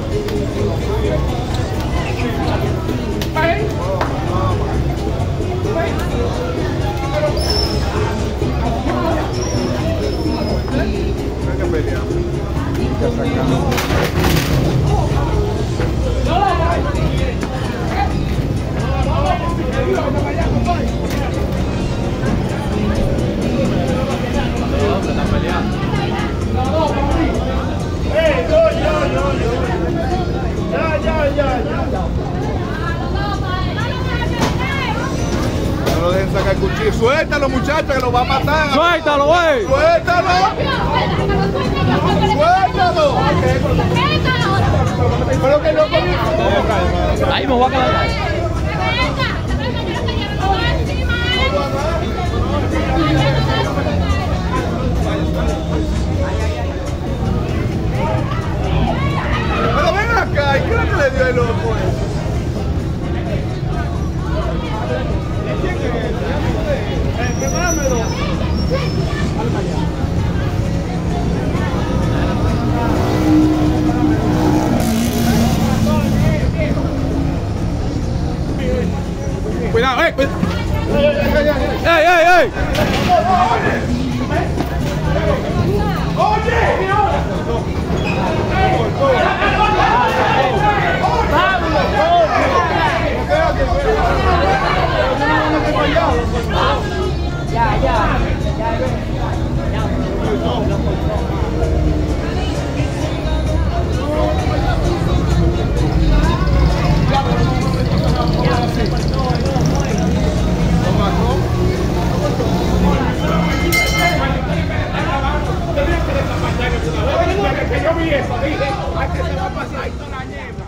No lo dejen sacar el cuchillo. Suéltalo, muchachos, que lo va a matar. ¡Suéltalo, güey! ¡Suéltalo! ¡Suéltalo! Pero que no comienza. Ahí me voy a quedar. Pero ven acá, ¿y qué es lo que le dio el loco? Cuidado, cuidado. ¡Ey, ey, ey! Yo vi eso, dije, ay, que se va a pasar ahí toda la nieve.